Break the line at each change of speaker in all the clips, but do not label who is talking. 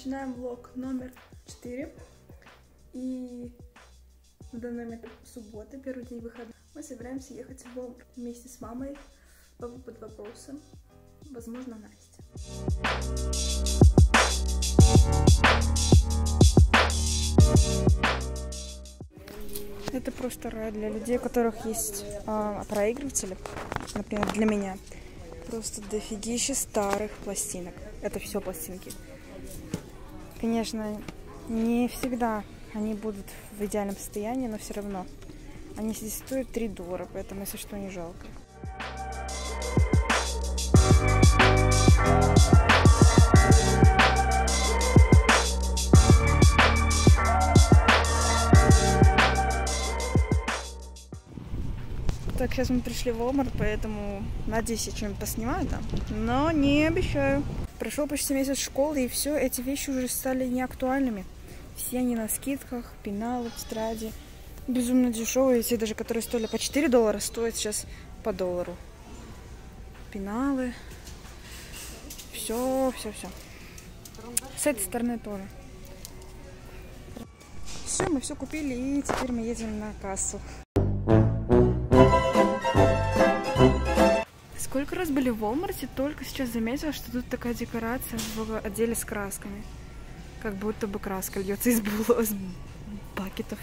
Начинаем влог номер 4. И на данный момент суббота, первый день выходных. Мы собираемся ехать в Walmart вместе с мамой. Папа под вопросом. Возможно, Настя. Это просто рай для людей, у которых есть проигрыватели. Например, для меня. Просто дофигища старых пластинок. Это все пластинки. Конечно, не всегда они будут в идеальном состоянии, но все равно. Они здесь стоят $3, поэтому, если что, не жалко. Так, сейчас мы пришли в Walmart, поэтому надеюсь, я что-нибудь поснимаю там, но не обещаю. Прошел почти месяц школы, и все, эти вещи уже стали неактуальными. Все они на скидках, пеналы в Страде. Безумно дешевые, те даже, которые стоили по $4, стоят сейчас по $1. Пеналы. Все. С этой стороны тоже. Все, мы все купили, и теперь мы едем на кассу. Сколько раз были в Walmart, только сейчас заметила, что тут такая декорация в отделе с красками. Как будто бы краска льется из бакетов.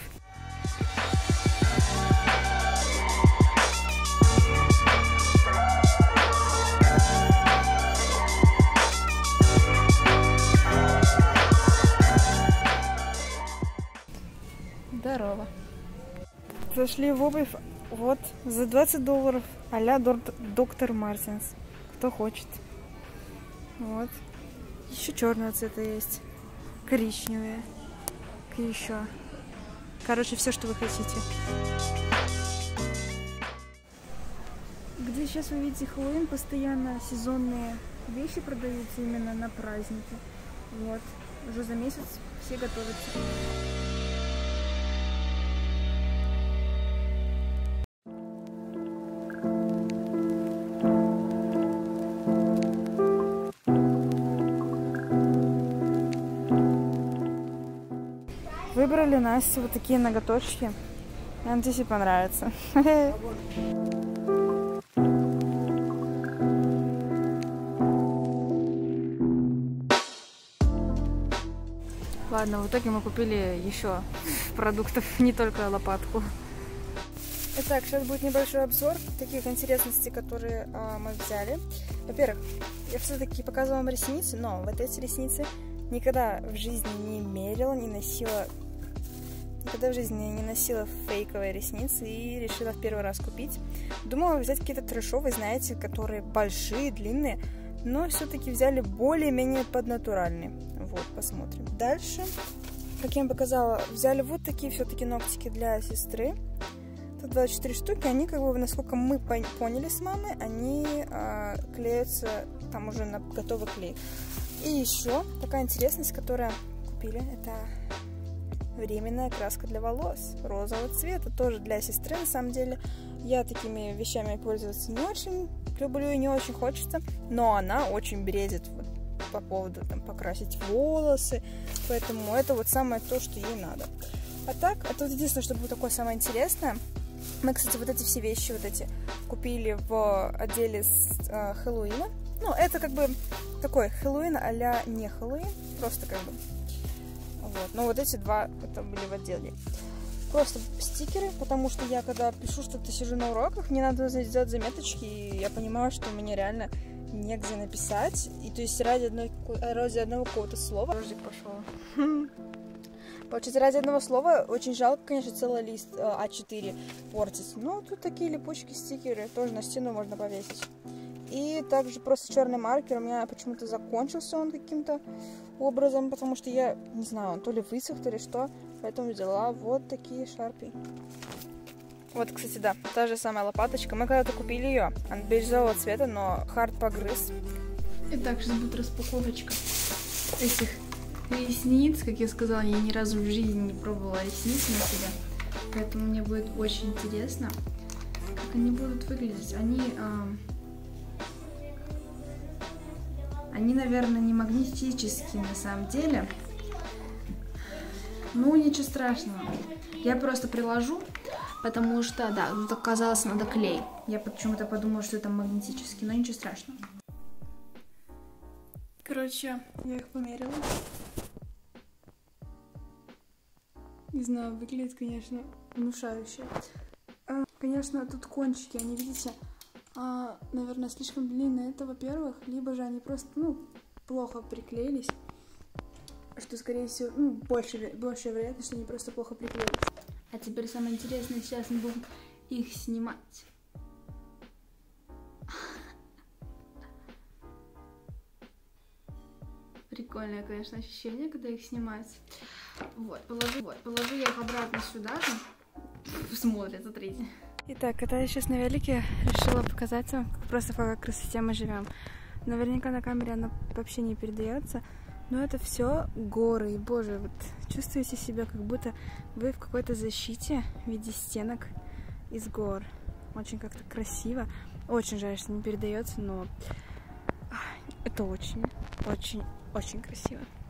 Здорово. Зашли в обувь вот за $20 а-ля Доктор Мартинс. Кто хочет. Вот. Еще черного цвета есть. Коричневые. И еще. Короче, все, что вы хотите. Где сейчас вы видите Хэллоуин, постоянно сезонные вещи продаются именно на праздники. Вот. Уже за месяц все готовятся. Выбрали Насте вот такие ноготочки. Я надеюсь, ей понравится. Ладно, в итоге мы купили еще продуктов, не только лопатку. Итак, сейчас будет небольшой обзор таких интересностей, которые мы взяли. Во-первых, я все-таки показывала вам ресницы, но вот эти ресницы никогда в жизни не мерила, не носила. Никогда в жизни не носила фейковые ресницы и решила в первый раз купить. Думала взять какие-то трэшовые, знаете, которые большие, длинные, но все-таки взяли более-менее поднатуральные. Вот, посмотрим. Дальше, как я вам показала, взяли вот такие все-таки ногтики для сестры. Тут 24 штуки, они, как бы, насколько мы поняли с мамой, они клеются там уже на готовый клей. И еще такая интересность, которую купили, это временная краска для волос розового цвета, тоже для сестры. На самом деле я такими вещами пользоваться не очень люблю и не очень хочется, но она очень бредит вот по поводу там покрасить волосы, поэтому это вот самое то, что ей надо. А так, это вот единственное, что было такое самое интересное. Мы, кстати, вот эти все вещи вот эти купили в отделе с Хэллоуина. Ну, это как бы такой Хэллоуин а-ля не Хэллоуин, просто как бы. Вот. Но вот эти два это были в отделе. Просто стикеры, потому что я когда пишу что-то, сижу на уроках, мне надо сделать заметочки, и я понимаю, что мне реально негде написать. И то есть ради одного какого-то слова. Дождик пошел. Получается, ради одного слова очень жалко, конечно, целый лист А4 портить. Но тут такие липучки, стикеры тоже на стену можно повесить. И также просто черный маркер. У меня почему-то закончился он каким-то образом, потому что я, не знаю, он то ли высох, то ли что. Поэтому взяла вот такие шарпи. Вот, кстати, да, та же самая лопаточка. Мы когда-то купили ее. Она бирюзового цвета, но хард погрыз. Итак, сейчас будет распаковочка этих ресниц. Как я сказала, я ни разу в жизни не пробовала ресницы на себя. Поэтому мне будет очень интересно, как они будут выглядеть. Они, наверное, не магнетические на самом деле. Ну, ничего страшного. Я просто приложу, потому что, да, тут оказалось, надо клей. Я почему-то подумала, что это магнетический, но ничего страшного. Короче, я их померила. Не знаю, выглядит, конечно, внушающе. Конечно, тут кончики, они, видите, наверное, слишком длинные. Это, во-первых, либо же они просто, плохо приклеились. Что, скорее всего, большая вероятность, что они просто плохо приклеились. А теперь самое интересное, сейчас мы будем их снимать. Прикольное, конечно, ощущение, когда их снимают. Вот, положу я их обратно сюда же. Смотрят, смотрите. Итак, катаюсь сейчас на велике, решила показать вам, просто по какой красоте мы живем. Наверняка на камере она вообще не передается, но это все горы. И, боже, вот чувствуете себя, как будто вы в какой-то защите в виде стенок из гор. Очень как-то красиво. Очень жаль, что не передается, но это очень, очень, очень красиво.